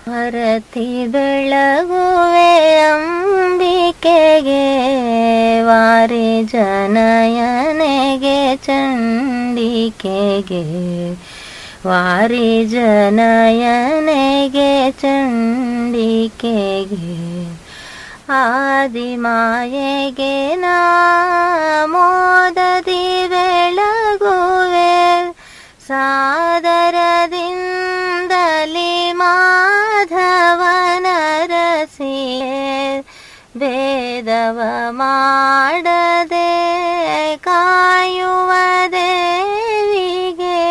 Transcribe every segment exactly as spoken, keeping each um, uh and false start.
ಆರತಿ ಬೆಳಗುವೆ ಅಂಬಿಕೆಗೆ, ವಾರಿ ಜನಯನೆಗೆ ಚಂಡಿಕೆಗೆ, ವಾರಿ ಜನಯನೆಗೆ ಚಂಡಿಕೆಗೆ, ಆದಿಮಾಯೆಗೆ ನಾಮೋದದಿ ಬೆಳಗುವೆ, ಸಾದರದಿಂದಲಿ ಮಾಧವನ ರಸಿಯೇ, ಭೇದವ ಮಾಡದೆ ಕಾಯುವ ದೇವಿಗೆ,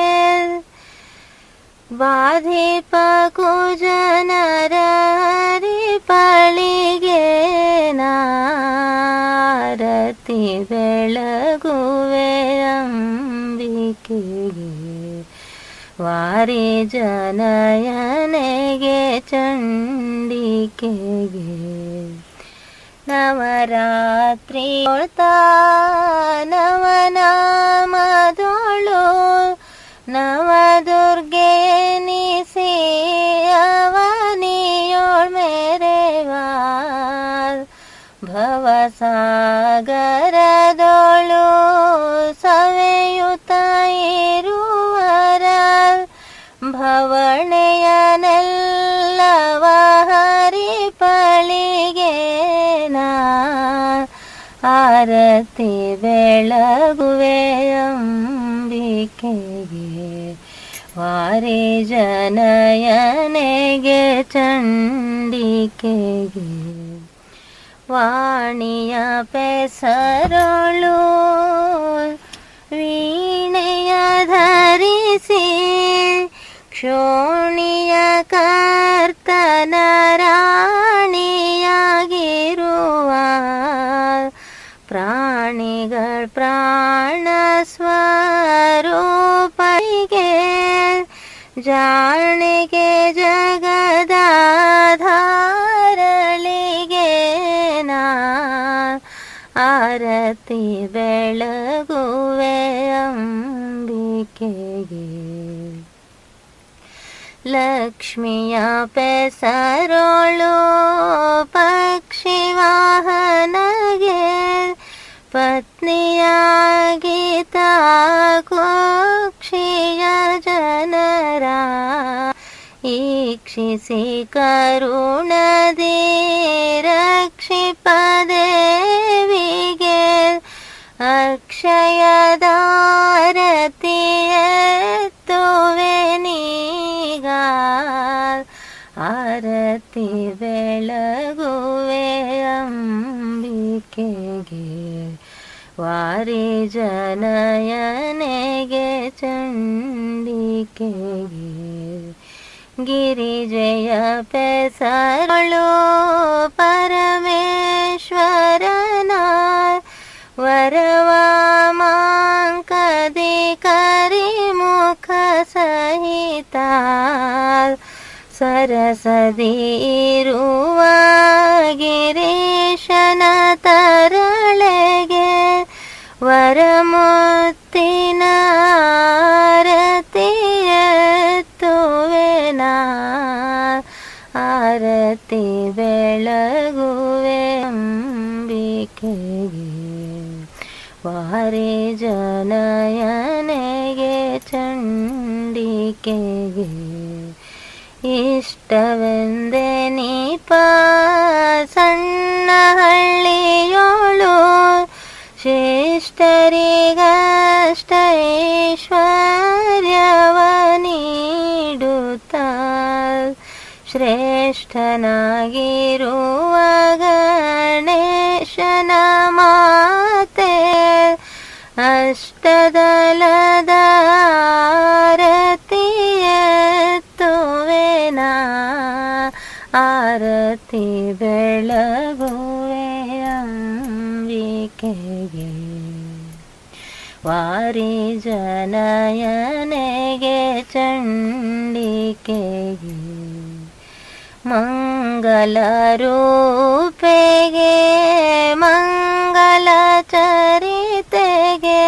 ಬಾಧಿಪ ಕುಜನರ ಹರಿಪಳಿಗೆ, ನಾರತಿ ಬೆಳಗುವೆ ಅಂಬಿಕೆಗೆ, ವಾರಿ ಜನಯನೆಗೆ ಚಂಡಿಕೆಗೆ. ನವರಾತ್ರಿ ನವನಾಮದೊಳು ನವದುರ್ಗೆ ಎನಿಸಿ ಅವನಿಯೋಳ್ ಮೆರೆವ, ಭವಸಾಗರದೊಳು ಸವೆಯುತ್ತ ಇರುವರ, ಭವಣೆಯನೆಲ್ಲವ ಹರಿಪಳಿಗೆ, ಆರತಿ ಬೆಳಗುವೆ ಅಂಬಿಕೆಗೆ, ವಾರಿ ಜನಯನೆಗೆ ಚಂಡಿಕೆಗೆ. ವಾಣಿಯ ಪೆಸರೊಳು ವೀಣೆಯ ಧರಿಸಿ, ಕ್ಷೋಣಿಯ ಕರ್ತನ ರಾಣಿಯಾಗಿರುವ, ಪ್ರಾಣಿಗಳ ಪ್ರಾಣ ಸ್ವರೂಪಗೆ, ಜಾಣಿಗೆ ಜಗದಾಧಾರಳಿಗೆ, ನಾ ಆರತಿ ಬೆಳಗುವೆ ಅಂಬಿಕೆಗೆ. ಲಕ್ಷ್ಮಿಯ ಪೆಸರೊಳು ಪಕ್ಷಿವಾಹನಗೆ, ಪತ್ನಿಯಾಗಿತ ಕುಕ್ಷಿಯ ಜನರ, ಈಕ್ಷಿಸಿ ಕರುಣದಿ ರಕ್ಷಿಪ ದೇವಿಗೆ, ಅಕ್ಷಯದಾರತಿ ಎತ್ತುವೆ ನೀಗ, ಆರತಿ ಬೆಳಗುವೆ ಅಂಬಿಕೆಗೆ, ವಾರಿ ಜನಯನೆಗೆ ಚಂಡಿಕೆಗೆ. ಗಿರಿಜಯ ಪೆಸರೊಳು ಪರಮೇಶ್ವರನ, ವರವಾಮಾಂಕದಿ ಕರಿಮುಖ ಸಹಿತ, ಸರಸದಿ ಇರುವ ಗಿರೀಶನ ತರಳೆಗೆ, ವರಮುತ್ತಿನ ಆರತಿ ಎತ್ತುವೆ ನಾ, ಆರತಿ ಬೆಳಗುವೆ ಅಂಬಿಕೆಗೆ, ವಾರಿ ಜನಯನೆಗೆ ಚಂಡಿಕೆಗೆ. ಇಷ್ಟವೆಂದೆ ನೀಪ ಸಣ್ಣ ಹಳ್ಳಿಯೋಳು, ಶ್ರೇಷ್ಠರಿಗಷ್ಟ ಐಶ್ವರ್ಯವ ನೀಡುತ್ತ, ಶ್ರೇಷ್ಠನಾಗಿರುವ ಗಣೇಶನ ಮಾತೆ, ಅಷ್ಟದಲದ ಆರತಿ ಎತ್ತುವೆ ನಾ, ಆರತಿ ಬೆಳಗುವೆ ಅಂಬಿಕೆಗೆ, ವಾರಿ ಜನಯನೆಗೆ ಚಂಡಿಕೆಗೆ. ಮಂಗಲ ರೂಪೆಗೆ ಮಂಗಲ ಚರಿತೆಗೆ,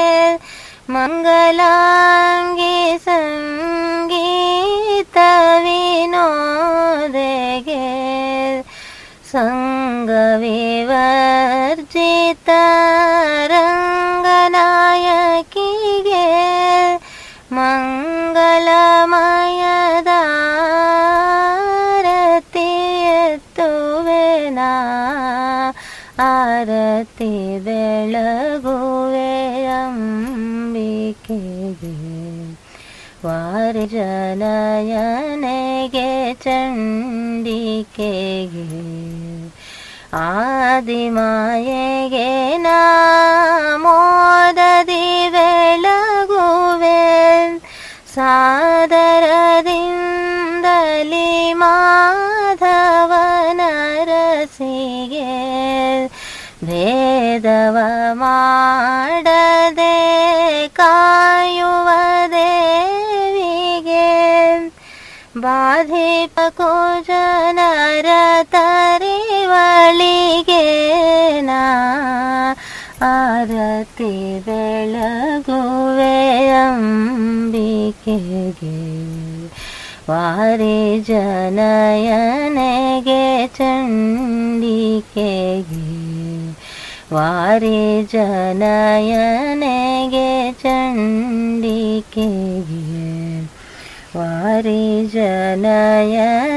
ಮಂಗಲಾಂಗಿ ಸಂಗೀತ ವಿನೋದೆ, ವಿವರ್ಜಿತ ರಂಗನಾಯಕಿಗೆ ಮಂಗಲಮಯದಾರತಿ ಎತ್ತುವೆನಾ ಆರತಿ ಬೆಳಗುವೆ ಅಂಬಿಕೆಗೆ ವಾರಿಜನಯನೆಗೆ ಚಂಡಿಕೆಗೆ ಆದಿಮಾಯೆಗೆ ನಾಮೋದದಿ ಬೆಳಗುವೆ ಸಾದರದಿಂದಲಿ ಮಾಧವನ ರಸಿಗೆ ಭೇದವ ಮಾಡದೆ ಕಾಯುವ ದೇವಿಗೆ ಬಾಧಿಪ ಕುಜನರ ತರಿವಳಿಗೆ ನಾ ಆರತಿ ಬೆಳಗುವೆ ಅಂಬಿಕೆಗೆ ವಾರಿಜನಯನೆಗೆ ಚಂಡಿಕೆಗೆ ವಾರಿಜನಯನೆಗೆ ಚಂಡಿಕೆಗೆ ವಾರಿಜನಯ